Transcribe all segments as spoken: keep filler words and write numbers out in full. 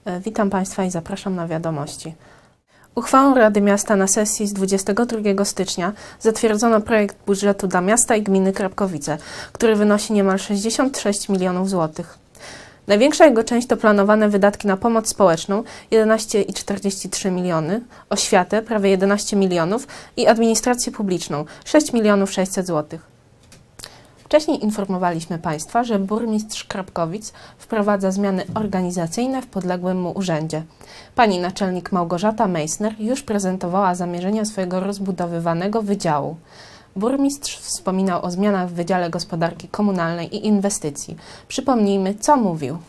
Witam Państwa i zapraszam na wiadomości. Uchwałą Rady Miasta na sesji z dwudziestego drugiego stycznia zatwierdzono projekt budżetu dla miasta i gminy Krapkowice, który wynosi niemal sześćdziesiąt sześć milionów złotych. Największa jego część to planowane wydatki na pomoc społeczną jedenaście i czterdzieści trzy miliony, oświatę prawie jedenaście milionów i administrację publiczną sześć milionów sześćset złotych. Wcześniej informowaliśmy Państwa, że burmistrz Krapkowic wprowadza zmiany organizacyjne w podległym mu urzędzie. Pani naczelnik Małgorzata Meissner już prezentowała zamierzenia swojego rozbudowywanego wydziału. Burmistrz wspominał o zmianach w Wydziale Gospodarki Komunalnej i Inwestycji. Przypomnijmy, co mówił.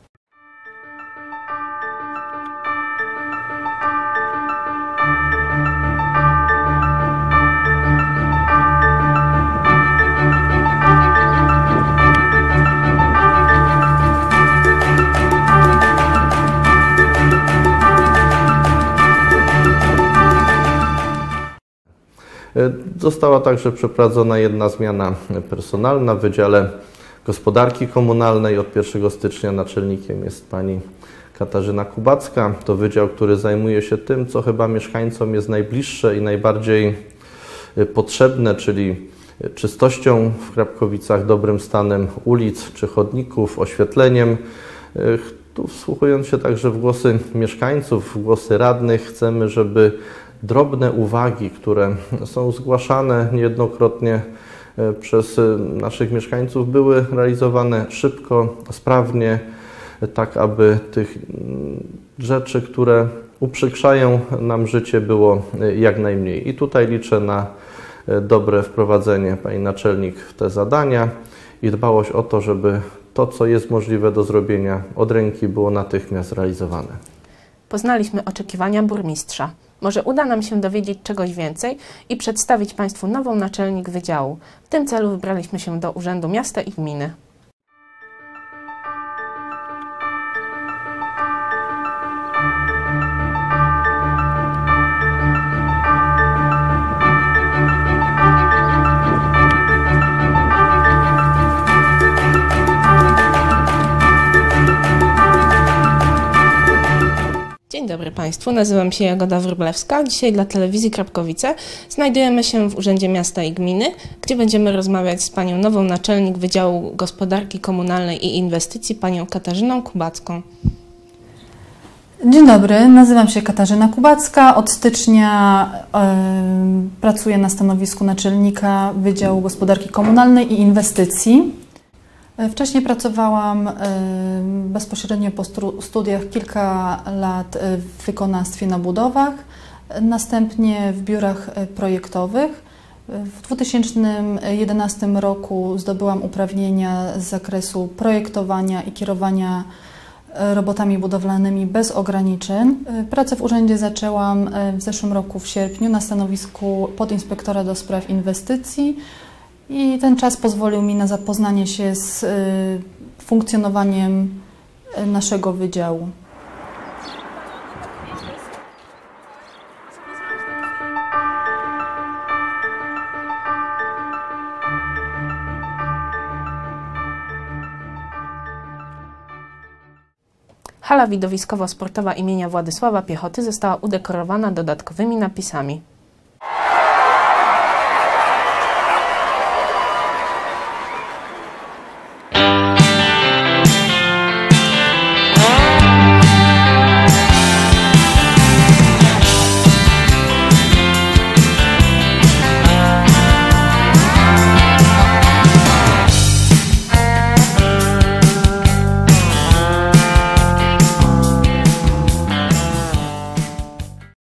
Została także przeprowadzona jedna zmiana personalna w Wydziale Gospodarki Komunalnej. Od pierwszego stycznia naczelnikiem jest pani Katarzyna Kubacka. To wydział, który zajmuje się tym, co chyba mieszkańcom jest najbliższe i najbardziej potrzebne, czyli czystością w Krapkowicach, dobrym stanem ulic czy chodników, oświetleniem. Tu wsłuchując się także w głosy mieszkańców, w głosy radnych, chcemy, żeby drobne uwagi, które są zgłaszane niejednokrotnie przez naszych mieszkańców, były realizowane szybko, sprawnie, tak aby tych rzeczy, które uprzykrzają nam życie, było jak najmniej. I tutaj liczę na dobre wprowadzenie pani naczelnik w te zadania i dbałość o to, żeby to, co jest możliwe do zrobienia od ręki, było natychmiast realizowane. Poznaliśmy oczekiwania burmistrza. Może uda nam się dowiedzieć czegoś więcej i przedstawić Państwu nową naczelnik wydziału. W tym celu wybraliśmy się do Urzędu Miasta i Gminy. Dzień dobry Państwu, nazywam się Jagoda Wróblewska. Dzisiaj dla Telewizji Krapkowice znajdujemy się w Urzędzie Miasta i Gminy, gdzie będziemy rozmawiać z panią nową naczelnik Wydziału Gospodarki Komunalnej i Inwestycji, panią Katarzyną Kubacką. Dzień dobry, nazywam się Katarzyna Kubacka. Od stycznia y, pracuję na stanowisku naczelnika Wydziału Gospodarki Komunalnej i Inwestycji. Wcześniej pracowałam bezpośrednio po studiach kilka lat w wykonawstwie na budowach, następnie w biurach projektowych. W dwa tysiące jedenastym roku zdobyłam uprawnienia z zakresu projektowania i kierowania robotami budowlanymi bez ograniczeń. Pracę w urzędzie zaczęłam w zeszłym roku w sierpniu na stanowisku podinspektora do spraw inwestycji. I ten czas pozwolił mi na zapoznanie się z y, funkcjonowaniem naszego wydziału. Hala widowiskowo-sportowa imienia Władysława Piechoty została udekorowana dodatkowymi napisami.